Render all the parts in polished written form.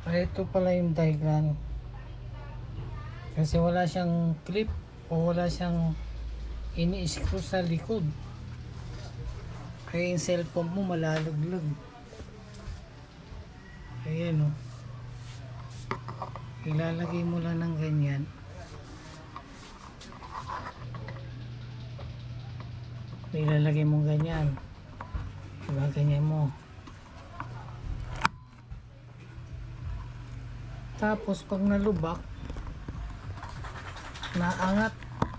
Ito pala yung diagram. Kasi wala siyang clip o wala siyang ini-screw sa likod. Kaya yung cellphone mo malalaglag. Ayan o. Ilalagay mo lang ng ganyan. Ilalagay mo ganyan. Ganyan mo. Tapos pag nalubak, naangat.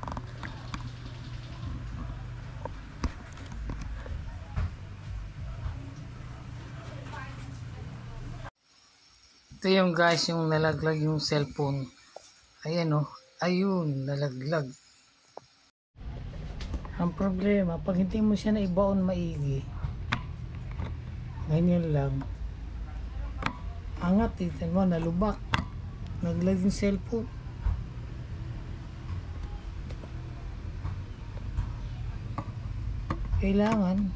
Ito yung guys, yung nalaglag yung cellphone. Ayan o. Ayun, nalaglag. Ang problema, pag hindi mo siya naibaon maigi, ganyan lang. Angat, titan mo, nalubak. Naglag yung cellphone. Kailangan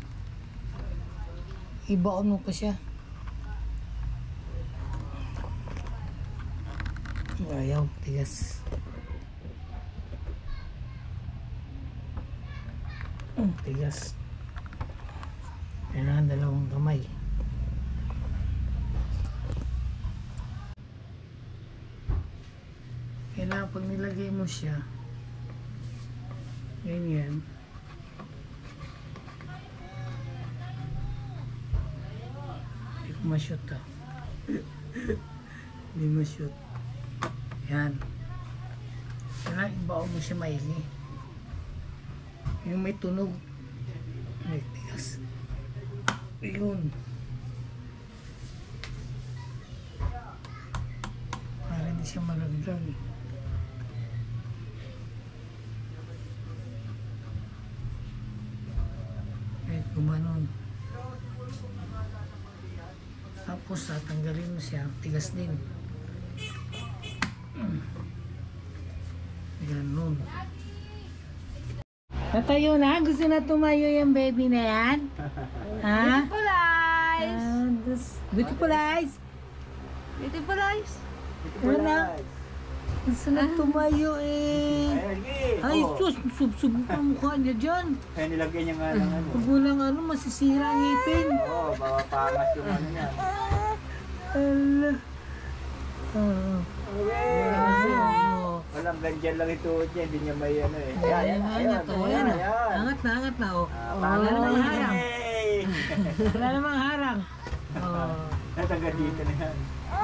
ibaon mo pa siya. Ayaw, tigas. Tigas. Kailangan dalawang kamay. Kailangan pag nilagay mo siya, ganyan. Hindi ko ma-shoot ah. Hindi ma-shoot. Yan. Kailangan ibaon mo siya maigi. Yung may tunog. May tigas. Ayun. Para hindi siya malaglag. Kahit gumanon. Tapos tatanggalin mo siya. Tigas din. Ganon. Natayo na? Gusto na tumayo yung baby na yan? Ha? Beautiful eyes! Beautiful eyes! Beautiful eyes! Wala. Gusto na tumayo eh. Ay, sus! Sub-sub ang mukha niya dyan. Kaya nilagyan niya nga ng ano. Pag walang ano, masisira ang ngipin. Oo, mapapangas yung ano niya. Ala. Walang ganyan lang ito niya, hindi niya may ano eh. Angat o, ayan na. Angat na o. Wala namang harang. Wala namang harang. Nataga dito na yan.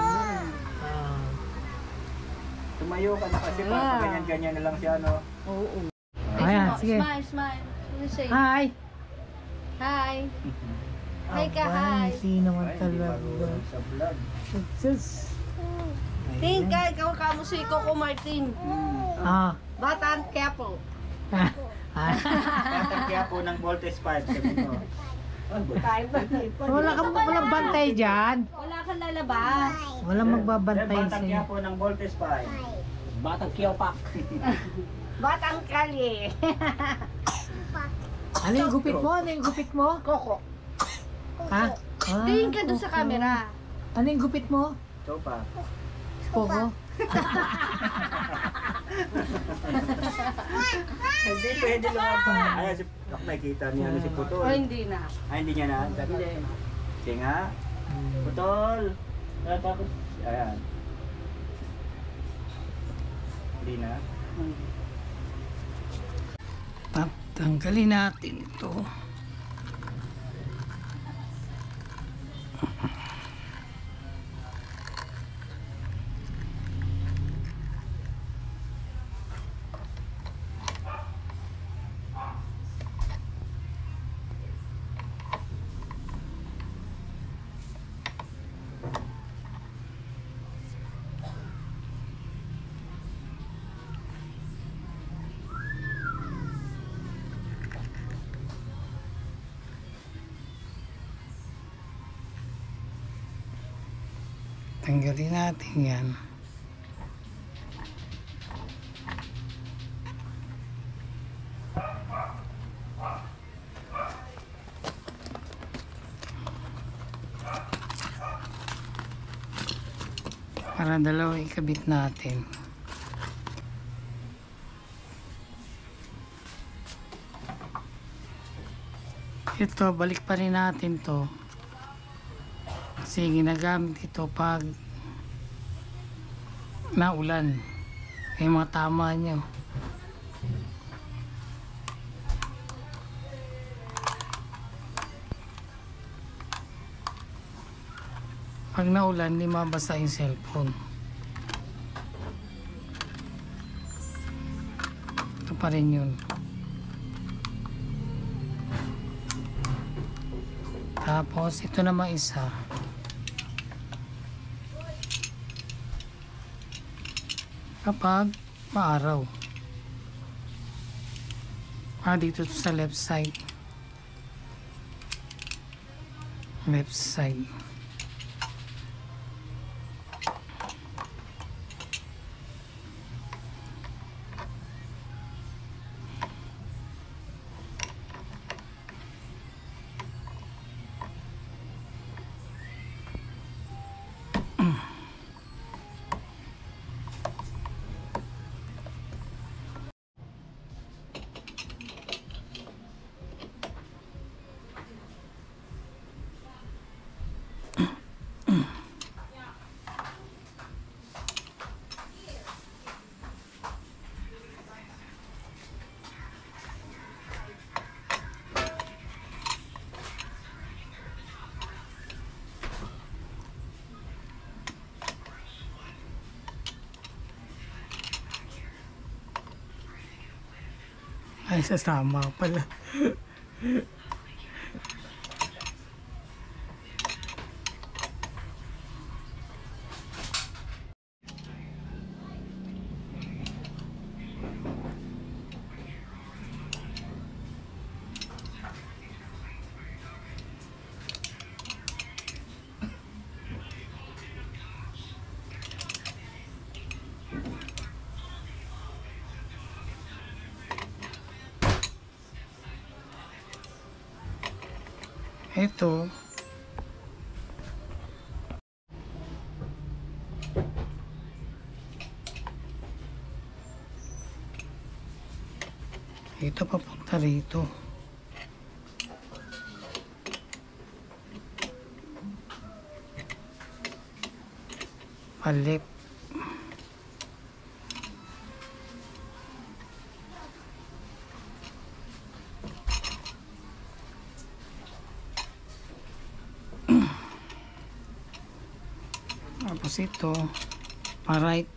Tumayo ka na kasi pa ganyan-ganyan na lang siya, no? Oo. Ayan, sige. Smile, smile. What do you say? Hi! Hi! Hi ka, hi! Hindi naman Ay, hindi talaga. marunong sa vlog. Sus. Think ka, ikaw kamo si Coco Martin. Batan Kepo. Tatagya po ng voltage 5, sabi mo. Walang bantay dyan. Wala kang lalabas. Walang magbabantay Tatagya sa'yo. po ng voltage 5. Batang Kiyopak. Batang Kali. Ano yung gupit mo? Ano yung gupit mo? Coco. Ha? Tingin ka doon sa camera. Ano yung gupit mo? Sopa. Coco? Hindi pwede lang pa. Ay, nakikita niya ano si Putol. O hindi na. Ay, hindi niya na. Hindi. Sige nga. Putol. Tapos, ayan. Hindi na. Tanggalin natin ito. Tanggalin natin yan. para dalawa ikabit natin. Ito, balik pa rin natin to kasi ginagamit ito pag naulan. Yung mga tama nyo. Pag naulan, hindi mabasa yung cellphone. Ito pa rin yun. Tapos, ito naman isa. Kapag maaraw. Dito sa left side. Left side. Ay, sasama pala. Ito, ito papunta rito. Palip. Tapos ito, pa-right.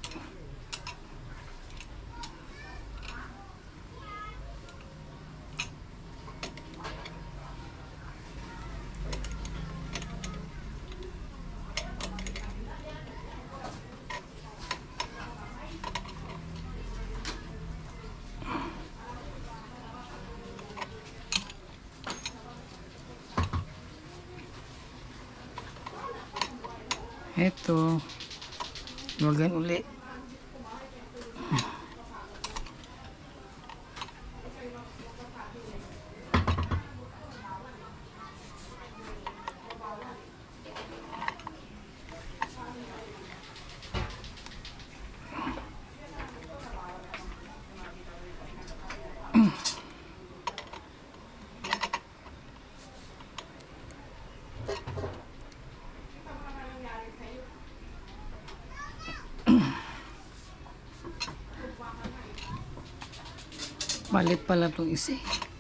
Ito, wagan uli. Balit pala itong isa.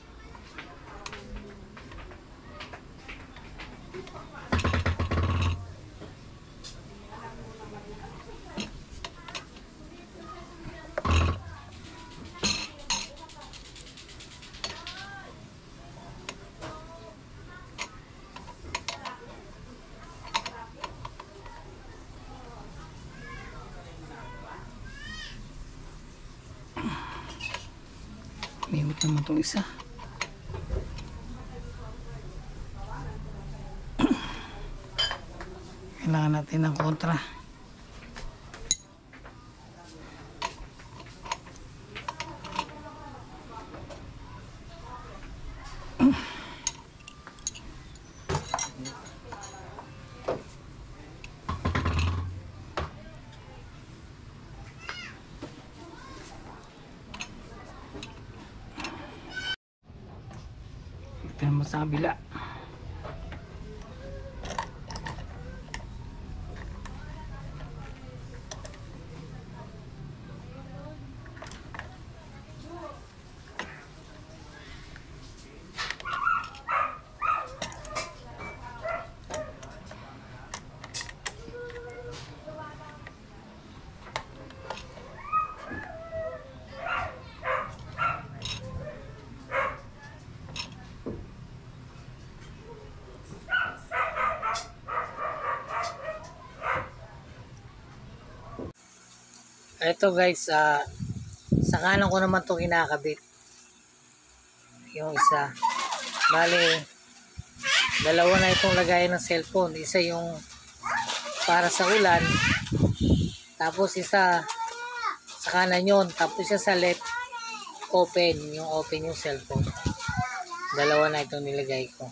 Limit naman itong isa. Kailangan natin ng kontra. mo sa kabila. Ito guys, sa kanan ko naman to kinakabit. Yung isa. Bale, dalawa na itong lagayan ng cellphone. Isa yung para sa ulan. Tapos isa sa kanan yun. Tapos isa sa left, open. Yung open yung cellphone. Dalawa na itong nilagay ko.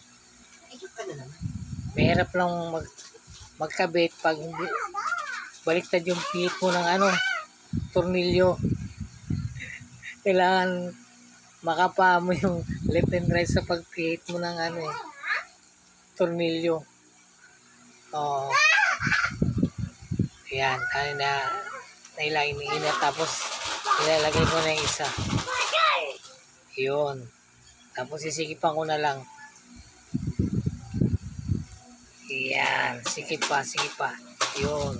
Mahirap lang magkabit pag hindi baliktad yung pihit mo ng tornilyo. Kailangan makapa mo yung left and right sa pagpihit mo ng tornilyo. Ayan, tayo na iniinat, tapos ilalagay ko na yung isa. Yun. Tapos sisikipan ko na lang. Ayan, sikip pa. Yun.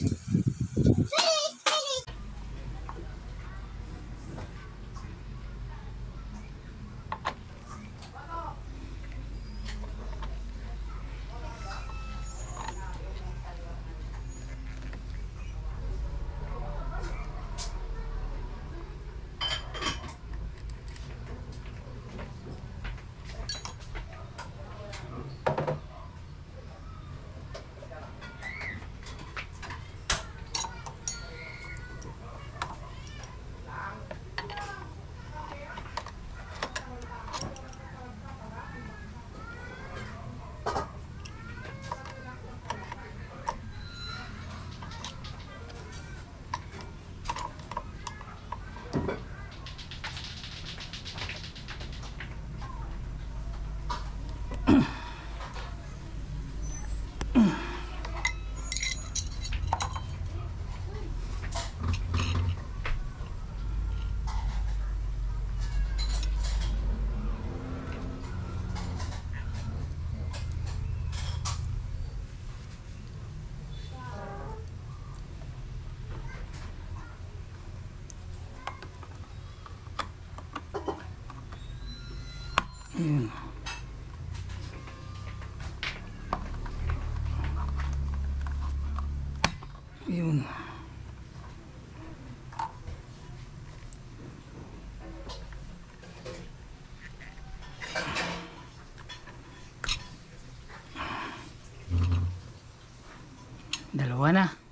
Yun. Yun. Dalawa na.